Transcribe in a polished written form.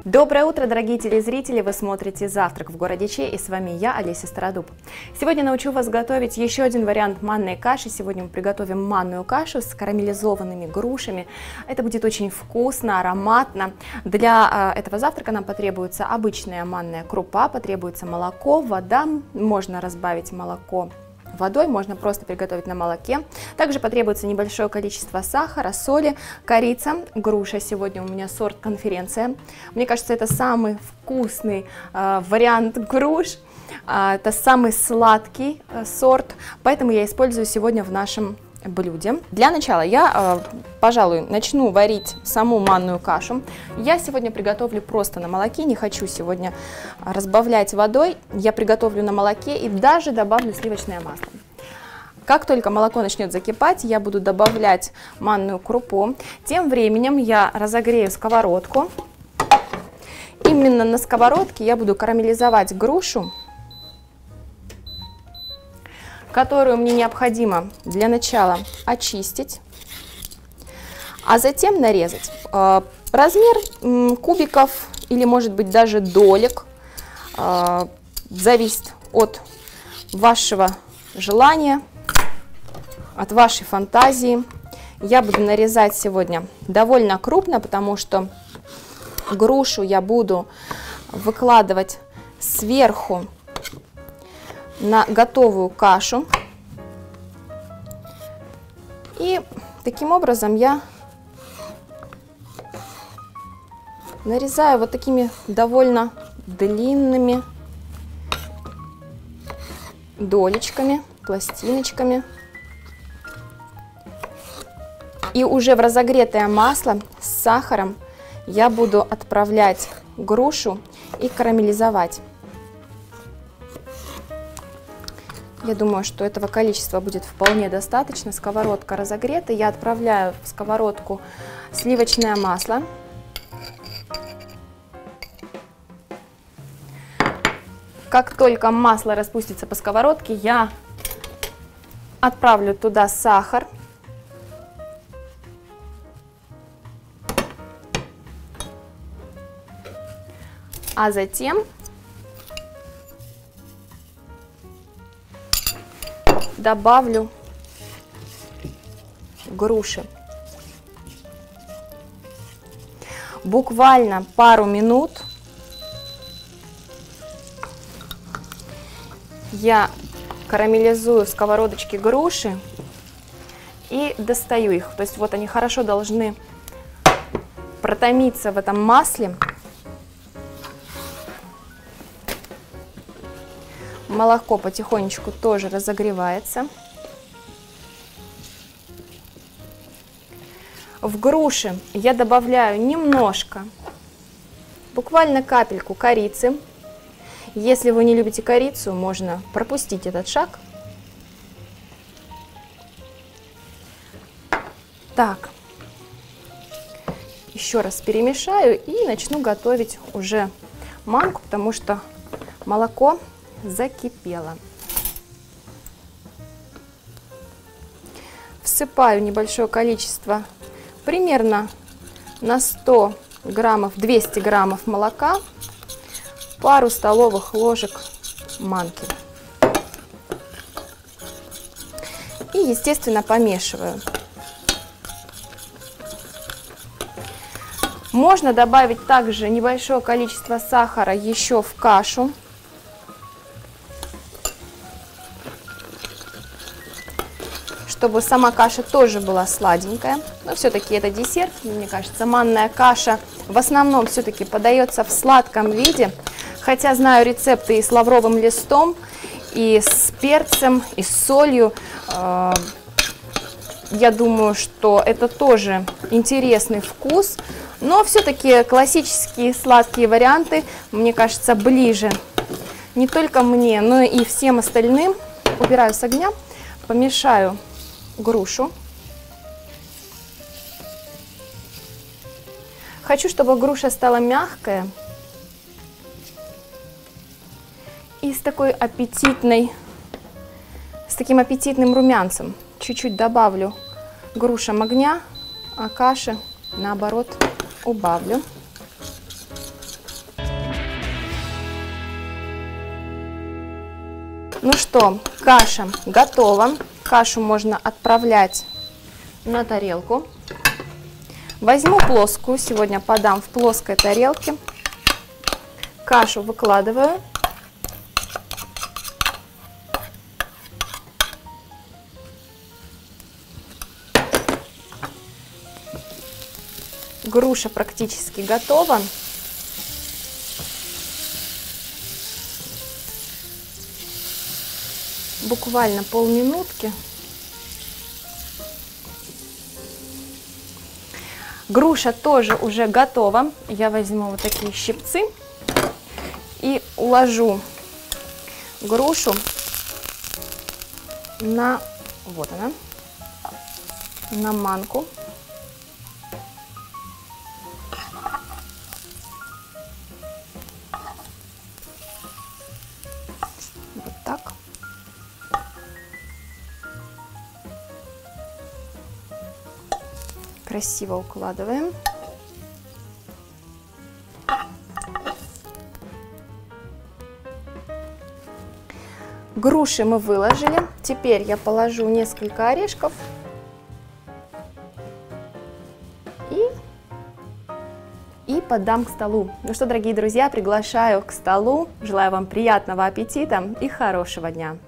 Доброе утро, дорогие телезрители! Вы смотрите «Завтрак в городе Че», и с вами я, Олеся Стародуб. Сегодня научу вас готовить еще один вариант манной каши. Сегодня мы приготовим манную кашу с карамелизованными грушами. Это будет очень вкусно, ароматно. Для этого завтрака нам потребуется обычная манная крупа, потребуется молоко, вода. Можно разбавить молоко водой, можно просто приготовить на молоке. Также потребуется небольшое количество сахара, соли, корица, груша. Сегодня у меня сорт «Конференция». Мне кажется, это самый вкусный вариант груш. Это самый сладкий сорт, поэтому я использую сегодня в нашем блюде. Для начала я, пожалуй, начну варить саму манную кашу. Я сегодня приготовлю просто на молоке, не хочу сегодня разбавлять водой. Я приготовлю на молоке и даже добавлю сливочное масло. Как только молоко начнет закипать, я буду добавлять манную крупу. Тем временем я разогрею сковородку. Именно на сковородке я буду карамелизовать грушу, которую мне необходимо для начала очистить, а затем нарезать. Размер кубиков или, может быть, даже долек зависит от вашего желания, от вашей фантазии. Я буду нарезать сегодня довольно крупно, потому что грушу я буду выкладывать сверху на готовую кашу. И таким образом я нарезаю вот такими довольно длинными долечками, пластиночками. И уже в разогретое масло с сахаром я буду отправлять грушу и карамелизовать. Я думаю, что этого количества будет вполне достаточно. Сковородка разогрета. Я отправляю в сковородку сливочное масло. Как только масло распустится по сковородке, я отправлю туда сахар. А затем добавлю груши. Буквально пару минут я карамелизую в сковородочке груши и достаю их. То есть вот они хорошо должны протомиться в этом масле. Молоко потихонечку тоже разогревается. В груши я добавляю немножко, буквально капельку корицы. Если вы не любите корицу, можно пропустить этот шаг. Так, еще раз перемешаю и начну готовить уже манку, потому что молоко закипело. Всыпаю небольшое количество, примерно на 100 граммов, 200 граммов молока, пару столовых ложек манки. И, естественно, помешиваю. Можно добавить также небольшое количество сахара еще в кашу. Чтобы сама каша тоже была сладенькая. Но все-таки это десерт, мне кажется. Манная каша в основном все-таки подается в сладком виде. Хотя знаю рецепты и с лавровым листом, и с перцем, и с солью. Я думаю, что это тоже интересный вкус. Но все-таки классические сладкие варианты, мне кажется, ближе не только мне, но и всем остальным. Убираю с огня, помешаю грушу. Хочу, чтобы груша стала мягкая и с таким аппетитным румянцем. Чуть-чуть добавлю грушам огня, а каши, наоборот, убавлю. Ну что, каша готова. Кашу можно отправлять на тарелку. Возьму плоскую, сегодня подам в плоской тарелке. Кашу выкладываю. Груша практически готова. Буквально полминутки. Груша тоже уже готова. Я возьму вот такие щипцы и уложу грушу на, вот она, на манку. Вот так. Красиво укладываем. Груши мы выложили. Теперь я положу несколько орешков и подам к столу. Ну что, дорогие друзья, приглашаю к столу. Желаю вам приятного аппетита и хорошего дня.